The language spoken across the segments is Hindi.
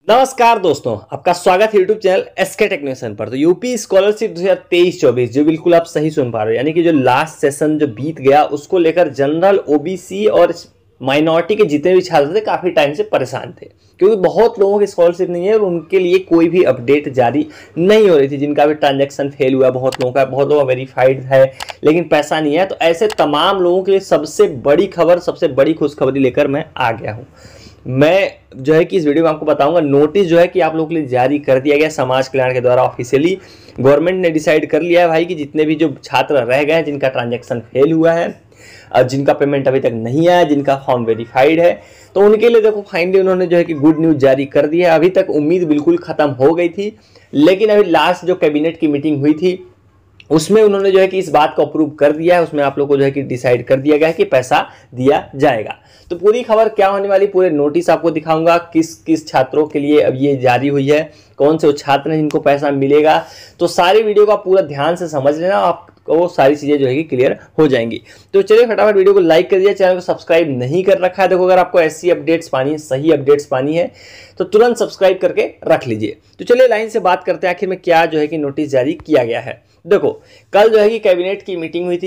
नमस्कार दोस्तों, आपका स्वागत है यूट्यूब चैनल एसके टेक्नीशियन पर। तो यूपी स्कॉलरशिप 2023-24 जो बिल्कुल आप सही सुन पा रहे हो, यानी कि जो लास्ट सेशन जो बीत गया उसको लेकर जनरल, ओबीसी और माइनॉरिटी के जितने भी छात्र थे काफ़ी टाइम से परेशान थे, क्योंकि बहुत लोगों की स्कॉलरशिप नहीं है और उनके लिए कोई भी अपडेट जारी नहीं हो रही थी। जिनका भी ट्रांजैक्शन फेल हुआ, बहुत लोगों का वेरीफाइड है लेकिन पैसा नहीं है। तो ऐसे तमाम लोगों के लिए सबसे बड़ी खबर, सबसे बड़ी खुशखबरी लेकर मैं आ गया हूँ। मैं जो है कि इस वीडियो में आपको बताऊंगा, नोटिस जो है कि आप लोगों के लिए जारी कर दिया गया समाज कल्याण के द्वारा। ऑफिशियली गवर्नमेंट ने डिसाइड कर लिया है भाई कि जितने भी जो छात्र रह गए हैं, जिनका ट्रांजैक्शन फेल हुआ है, जिनका पेमेंट अभी तक नहीं आया, जिनका फॉर्म वेरीफाइड है, तो उनके लिए देखो फाइनली उन्होंने जो है कि गुड न्यूज़ जारी कर दी है। अभी तक उम्मीद बिल्कुल ख़त्म हो गई थी, लेकिन अभी लास्ट जो कैबिनेट की मीटिंग हुई थी उसमें उन्होंने जो है कि इस बात को अप्रूव कर दिया है। उसमें आप लोग को जो है कि डिसाइड कर दिया गया है कि पैसा दिया जाएगा। तो पूरी खबर क्या होने वाली, पूरे नोटिस आपको दिखाऊंगा, किस किस छात्रों के लिए अब ये जारी हुई है, कौन से वो छात्र हैं जिनको पैसा मिलेगा। तो सारी वीडियो का पूरा ध्यान से समझ लेना, आपको सारी चीज़ें जो है कि क्लियर हो जाएंगी। तो चलिए फटाफट वीडियो को लाइक कर दिया, चैनल को सब्सक्राइब नहीं कर रखा है। देखो, अगर आपको ऐसी अपडेट्स पानी है, सही अपडेट्स पानी है, तो तुरंत सब्सक्राइब करके रख लीजिए। तो चलिए लाइन से बात करते हैं आखिर में क्या जो है कि नोटिस जारी किया गया है। देखो, कल जो है कि कैबिनेट की मीटिंग हुई थी,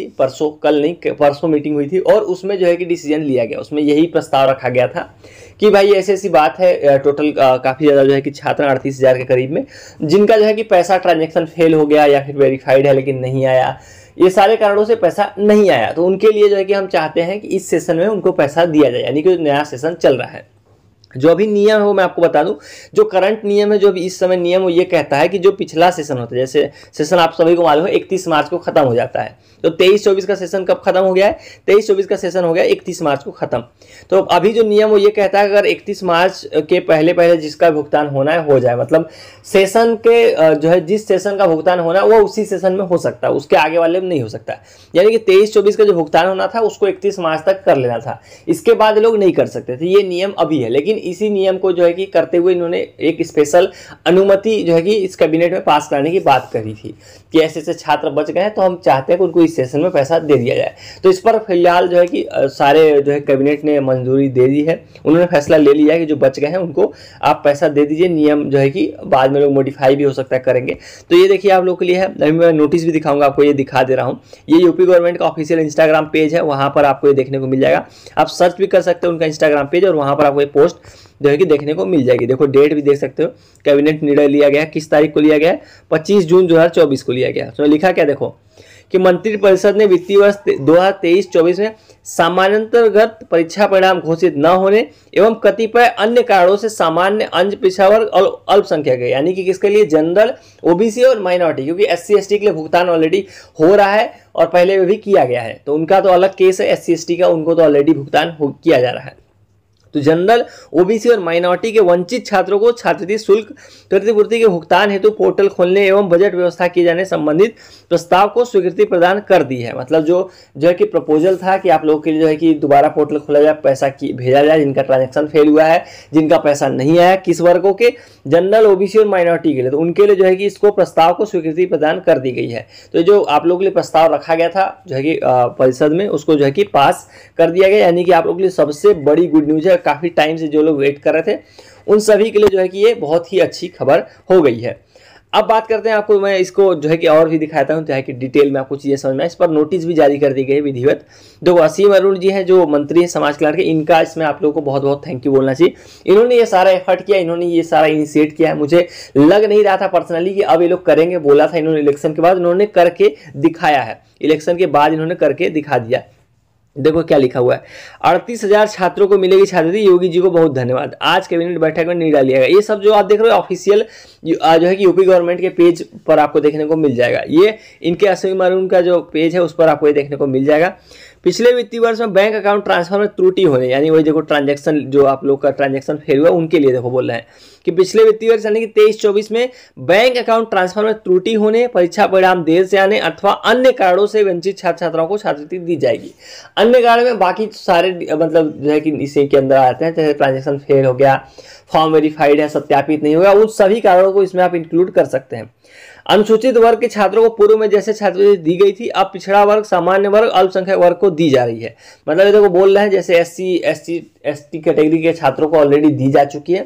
परसों मीटिंग हुई थी, और उसमें जो है कि डिसीजन लिया गया। उसमें यही प्रस्ताव रखा गया था कि भाई ऐसी ऐसी बात है, टोटल काफ़ी ज़्यादा जो है कि छात्र 38,000 के करीब में, जिनका जो है कि पैसा ट्रांजैक्शन फेल हो गया या फिर वेरीफाइड है लेकिन नहीं आया, ये सारे कारणों से पैसा नहीं आया। तो उनके लिए जो है कि हम चाहते हैं कि इस सेशन में उनको पैसा दिया जाए, यानी कि नया सेशन चल रहा है। जो अभी नियम है वो मैं आपको बता दूं, जो करंट नियम है, जो अभी इस समय नियम वो ये कहता है कि जो पिछला सेशन होता है, जैसे सेशन आप सभी को मालूम है 31 मार्च को खत्म हो जाता है। तो 23-24 का सेशन कब खत्म हो गया है? 23-24 का सेशन हो गया 31 मार्च को खत्म। तो अभी जो नियम वो ये कहता है अगर 31 मार्च के पहले पहले जिसका भुगतान होना है हो जाए, मतलब सेशन के जो है जिस सेशन का भुगतान होना है वो उसी सेशन में हो सकता है, उसके आगे वाले में नहीं हो सकता। यानी कि 23-24 का जो भुगतान होना था उसको 31 मार्च तक कर लेना था, इसके बाद लोग नहीं कर सकते थे। ये नियम अभी है, लेकिन इसी नियम को जो है कि करते हुए इन्होंने एक स्पेशल अनुमति जो है कि इस कैबिनेट में पास कराने की बात करी थी कि ऐसे ऐसे छात्र बच गए हैं, तो हम चाहते हैं कि उनको इस सेशन में पैसा दे दिया जाए। तो इस पर फिलहाल जो है कि सारे जो है कैबिनेट ने मंजूरी दे दी है, उन्होंने फैसला ले लिया है कि जो बच गए हैं उनको आप पैसा दे दीजिए। नियम जो है कि बाद में लोग मॉडिफाई भी हो सकता है करेंगे। तो ये देखिए आप लोग के लिए है, अभी मैं नोटिस भी दिखाऊंगा आपको, ये दिखा दे रहा हूँ। ये यूपी गवर्नमेंट का ऑफिशियल इंस्टाग्राम पेज है, वहाँ पर आपको ये देखने को मिल जाएगा। आप सर्च भी कर सकते हो उनका इंस्टाग्राम पेज, और वहाँ पर आपको ये पोस्ट जो है कि देखने को मिल जाएगी। देखो, डेट भी देख सकते हो, कैबिनेट निर्णय लिया गया किस तारीख को लिया गया है, 25 जून 2024 को लिया गया। तो लिखा क्या, देखो कि मंत्रिपरिषद ने वित्तीय वर्ष 2023-24 में सामान्यतर्गत परीक्षा परिणाम घोषित न होने एवं कतिपय अन्य कारणों से सामान्य अंश पिछड़ा वर्ग और अल्पसंख्यक है, यानी कि किसके लिए, जनरल, ओबीसी और माइनॉरिटी, क्योंकि एससी एसटी के लिए भुगतान ऑलरेडी हो रहा है और पहले भी किया गया है, तो उनका तो अलग केस है। एससी एसटी का उनको तो ऑलरेडी भुगतान किया जा रहा है। तो जनरल, ओबीसी और माइनॉरिटी के वंचित छात्रों को छात्रवृत्ति शुल्क प्रतिपूर्ति के भुगतान हेतु पोर्टल खोलने एवं बजट व्यवस्था किए जाने संबंधित प्रस्ताव को स्वीकृति प्रदान कर दी है। मतलब जो है कि प्रपोजल था कि आप लोगों के लिए जो है कि दोबारा पोर्टल खोला जाए, पैसा भेजा जाए, जिनका ट्रांजैक्शन फेल हुआ है, जिनका पैसा नहीं आया, किस वर्गों के, जनरल, ओबीसी और माइनॉरिटी के लिए, तो उनके लिए जो है कि इसको प्रस्ताव को स्वीकृति प्रदान कर दी गई है। तो जो आप लोगों के लिए प्रस्ताव रखा गया था जो है कि परिषद में, उसको जो है कि पास कर दिया गया, यानी कि आप लोगों के लिए सबसे बड़ी गुड न्यूज़ है। काफ़ी टाइम से जो लोग वेट कर रहे थे उन सभी के लिए जो है कि ये बहुत ही अच्छी खबर हो गई है। अब बात करते हैं, आपको मैं इसको जो है कि और भी दिखाता हूँ चाहे कि डिटेल में आपको चीज़ें समझ में आए। इस पर नोटिस भी जारी कर दी गई है विधिवत। जो असीम अरुण जी हैं, जो मंत्री हैं समाज कल्याण के, इनका इसमें आप लोगों को बहुत बहुत थैंक यू बोलना चाहिए। इन्होंने ये सारा एफर्ट किया, इन्होंने ये सारा इनिशिएट किया है। मुझे लग नहीं रहा था पर्सनली कि अब ये लोग करेंगे, बोला था इन्होंने इलेक्शन के बाद, उन्होंने करके दिखाया है। इलेक्शन के बाद इन्होंने करके दिखा दिया। देखो क्या लिखा हुआ है, 38,000 छात्रों को मिलेगी छात्रवृत्ति, योगी जी को बहुत धन्यवाद, आज कैबिनेट बैठक में निर्णय लिया गया। ये सब जो आप देख रहे हो ऑफिशियल जो है कि यूपी गवर्नमेंट के पेज पर आपको देखने को मिल जाएगा। ये इनके असीम अरुण का जो पेज है उस पर आपको ये देखने को मिल जाएगा। पिछले वित्तीय वर्ष में बैंक अकाउंट ट्रांसफर में त्रुटि होने, यानी वही देखो ट्रांजैक्शन, जो आप लोग का ट्रांजैक्शन फेल हुआ उनके लिए देखो बोल रहे हैं कि पिछले वित्तीय वर्ष यानी कि 23-24 में बैंक अकाउंट ट्रांसफर में त्रुटि होने, परीक्षा परिणाम देर से आने अथवा अन्य कारणों से वंचित छात्र छात्राओं को छात्रवृत्ति दी जाएगी। अन्य कारण में बाकी सारे मतलब जो है कि इसी के अंदर आते हैं, जैसे ट्रांजैक्शन फेल हो गया, फॉर्म वेरीफाइड है, सत्यापित नहीं होगा, उन सभी कारणों को इसमें आप इंक्लूड कर सकते हैं। अनुसूचित वर्ग के छात्रों को पूर्व में जैसे छात्रवृत्ति दी गई थी, अब पिछड़ा वर्ग, सामान्य वर्ग, अल्पसंख्यक वर्ग को दी जा रही है। मतलब देखो बोल रहे हैं जैसे एससी एसटी कैटेगरी के छात्रों को ऑलरेडी दी जा चुकी है,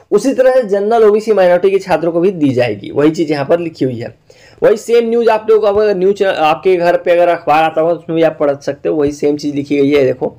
उसी तरह से जनरल ओबीसी माइनॉरिटी के छात्रों को भी दी जाएगी। वही चीज़ यहाँ पर लिखी हुई है। वही सेम न्यूज़ आप लोग अगर न्यूज आपके घर पे अगर अखबार आता हो उसमें भी आप पढ़ सकते हो, वही सेम चीज़ लिखी गई है। देखो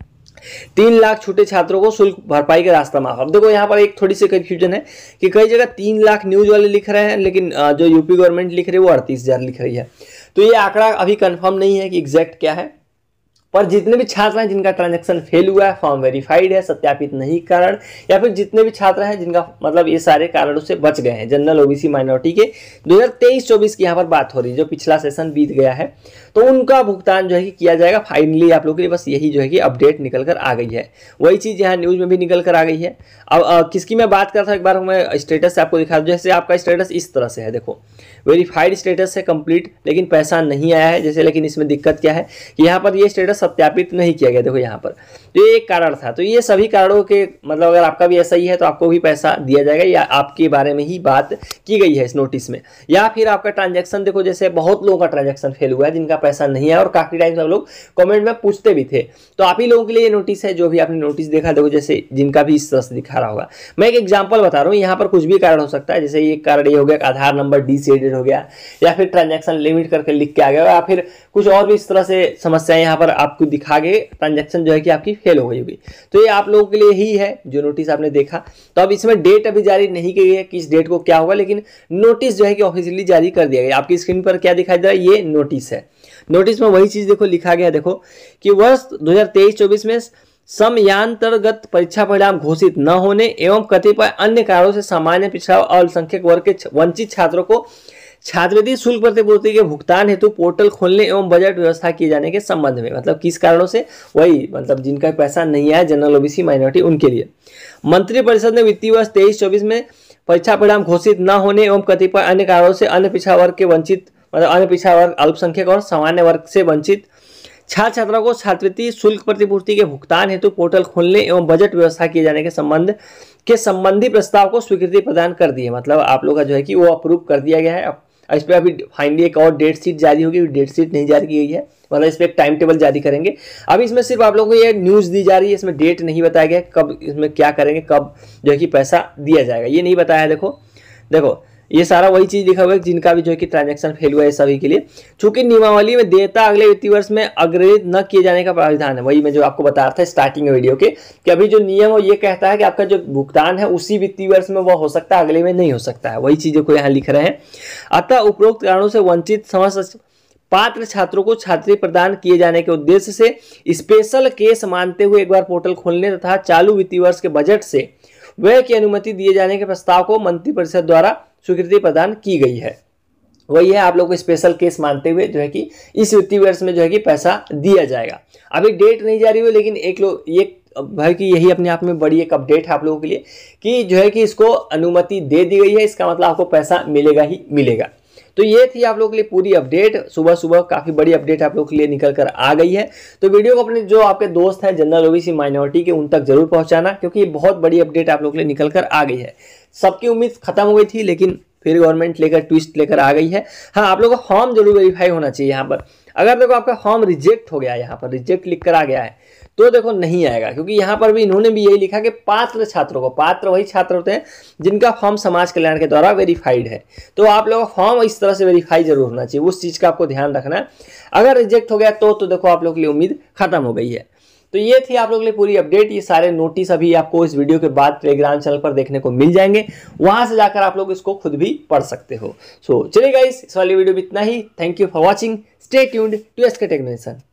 3 लाख छूटे छात्रों को शुल्क भरपाई का रास्ता माफ। अब देखो यहाँ पर एक थोड़ी सी कंफ्यूजन है कि कई जगह 3 लाख न्यूज वाले लिख रहे हैं, लेकिन जो यूपी गवर्नमेंट लिख रही है वो 38,000 लिख रही है। तो ये आंकड़ा अभी कंफर्म नहीं है कि एग्जैक्ट क्या है, पर जितने भी छात्र हैं जिनका ट्रांजैक्शन फेल हुआ है, फॉर्म वेरीफाइड है, सत्यापित नहीं कारण, या फिर जितने भी छात्र हैं जिनका मतलब ये सारे कारणों से बच गए हैं जनरल ओबीसी माइनॉरिटी के 2023-24 की यहाँ पर बात हो रही है, जो पिछला सेशन बीत गया है, तो उनका भुगतान जो है कि किया जाएगा फाइनली। आप लोगों के लिए बस यही जो है कि अपडेट निकल कर आ गई है। वही चीज़ यहाँ न्यूज़ में भी निकल कर आ गई है। अब किसकी मैं बात करता हूँ, एक बार मैं स्टेटस से आपको दिखा दूँ। जैसे आपका स्टेटस इस तरह से है, देखो वेरीफाइड स्टेटस है कंप्लीट, लेकिन पैसा नहीं आया है जैसे। लेकिन इसमें दिक्कत क्या है कि यहाँ पर ये स्टेटस सत्यापित नहीं किया गया। देखो यहाँ पर तो ये एक कारण था। तो ये सभी कारणों के मतलब अगर आपका भी ऐसा ही है तो आपको भी पैसा दिया जाएगा, या आपके बारे में ही बात की गई है इस नोटिस में। या फिर आपका ट्रांजैक्शन देखो, जैसे बहुत लोगों का ट्रांजैक्शन फेल हुआ है जिनका पैसा नहीं है, और काफी टाइम सब लोग कमेंट में पूछते भी थे। तो आप ही लोगों के लिए ये नोटिस है, जो भी आपने नोटिस देखा देखो, जैसे जिनका भी इस तरह से दिखा रहा होगा। मैं एक एग्जाम्पल बता रहा हूँ, यहाँ पर कुछ भी कारण हो सकता है। जैसे ये कारण ये हो गया आधार नंबर डिसेडेड हो गया, या फिर ट्रांजैक्शन लिमिट करके लिख के आ गया, या फिर कुछ और भी इस तरह से समस्याएं यहाँ पर आपको दिखा के ट्रांजैक्शन जो है कि आपकी फेल हो गई होगी। तो ये आप लोगों के लिए ही है जो नोटिस आपने देखा। तो अब इसमें डेट अभी जारी नहीं की गई है किस डेट को क्या होगा, लेकिन नोटिस जो है कि ऑफिशियली जारी कर दिया गया। आपकी स्क्रीन पर क्या दिखाई दे रहा है, ये नोटिस है। नोटिस में वही चीज देखो लिखा गया, देखो कि वर्ष 2023-24 में समयांतर्गत परीक्षा परिणाम घोषित न होने एवं कतिपय अन्य कारणों से सामान्य पिछड़ा और अल्पसंख्यक वर्ग के वंचित छात्रों को छात्रवृत्ति शुल्क प्रतिपूर्ति के भुगतान हेतु पोर्टल खोलने एवं बजट व्यवस्था किए जाने के संबंध में, मतलब किस कारणों से, वही मतलब जिनका पैसा नहीं आया जनरल ओबीसी माइनॉरिटी उनके लिए मंत्रिपरिषद ने वित्तीय वर्ष 23-24 में परीक्षा परिणाम घोषित न होने एवं कतिपय अन्य कारणों से अन्य पिछड़ा वर्ग के वंचित, मतलब अन्य पिछड़ा वर्ग, अल्पसंख्यक और सामान्य वर्ग से वंचित छात्र छात्राओं को छात्रवृत्ति शुल्क प्रतिपूर्ति के भुगतान हेतु पोर्टल खोलने एवं बजट व्यवस्था किए जाने के संबंधी प्रस्ताव को स्वीकृति प्रदान कर दी है। मतलब आप लोग का जो है कि वो अप्रूव कर दिया गया है। इस पर अभी फाइनली एक और डेट शीट जारी होगी, डेट शीट नहीं जारी की गई है, मतलब इस पर एक टाइम टेबल जारी करेंगे। अब इसमें सिर्फ आप लोगों को ये न्यूज़ दी जा रही है, इसमें डेट नहीं बताया गया कब इसमें क्या करेंगे, कब जो है कि पैसा दिया जाएगा, ये नहीं बताया है। देखो ये सारा वही चीज लिखा हुआ है जिनका भी जो है कि ट्रांजैक्शन फेल हुआ है सभी के लिए। चूंकि नियमावली में देयता अगले वित्तीय वर्ष में अग्रहित न किए जाने का प्रावधान है। वही मैं जो आपको बता रहा था स्टार्टिंग में वीडियो के, कि अभी जो नियम है ये कहता है कि आपका जो भुगतान है उसी वित्तीय वर्ष में वो हो सकता है, अगले में नहीं हो सकता है। वही चीजों को यहाँ लिख रहे हैं। अतः उपरोक्त कारणों से वंचित समस्त पात्र छात्रों को छात्रवृत्ति प्रदान किए जाने के उद्देश्य से स्पेशल केस मानते हुए एक बार पोर्टल खोलने तथा चालू वित्तीय वर्ष के बजट से व्यय की अनुमति दिए जाने के प्रस्ताव को मंत्रिपरिषद द्वारा स्वीकृति प्रदान की गई है। वही है, आप लोग को स्पेशल केस मानते हुए जो है कि इस वित्तीय वर्ष में जो है कि पैसा दिया जाएगा। अभी डेट नहीं जारी हुई, लेकिन एक लोग ये भाई कि यही अपने आप में बड़ी एक अपडेट है आप लोगों के लिए कि जो है कि इसको अनुमति दे दी गई है। इसका मतलब आपको पैसा मिलेगा ही मिलेगा। तो ये थी आप लोगों के लिए पूरी अपडेट। सुबह सुबह काफ़ी बड़ी अपडेट आप लोगों के लिए निकल कर आ गई है। तो वीडियो को अपने जो आपके दोस्त हैं जनरल ओबीसी माइनॉरिटी के उन तक जरूर पहुंचाना, क्योंकि ये बहुत बड़ी अपडेट आप लोगों के लिए निकल कर आ गई है। सबकी उम्मीद खत्म हो गई थी, लेकिन फिर गवर्नमेंट लेकर ट्विस्ट लेकर आ गई है। हाँ, आप लोगों का फॉर्म जरूर वेरीफाई होना चाहिए। यहाँ पर अगर देखो आपका फॉर्म रिजेक्ट हो गया है, यहाँ पर रिजेक्ट लिख कर आ गया है, तो देखो नहीं आएगा, क्योंकि यहाँ पर भी इन्होंने भी यही लिखा कि पात्र छात्रों को, पात्र वही छात्र होते हैं जिनका फॉर्म समाज कल्याण के द्वारा वेरीफाइड है। तो आप लोगों का फॉर्म इस तरह से वेरीफाई जरूर होना चाहिए, उस चीज़ का आपको ध्यान रखना है। अगर रिजेक्ट हो गया तो देखो आप लोगों के लिए उम्मीद खत्म हो गई है। तो ये थी आप लोगों के लिए पूरी अपडेट। ये सारे नोटिस अभी आपको इस वीडियो के बाद टेलीग्राम चैनल पर देखने को मिल जाएंगे, वहां से जाकर आप लोग इसको खुद भी पढ़ सकते हो। सो चलिए गाइस, इस वाली वीडियो में इतना ही। Thank you for watching, stay tuned to SK technology.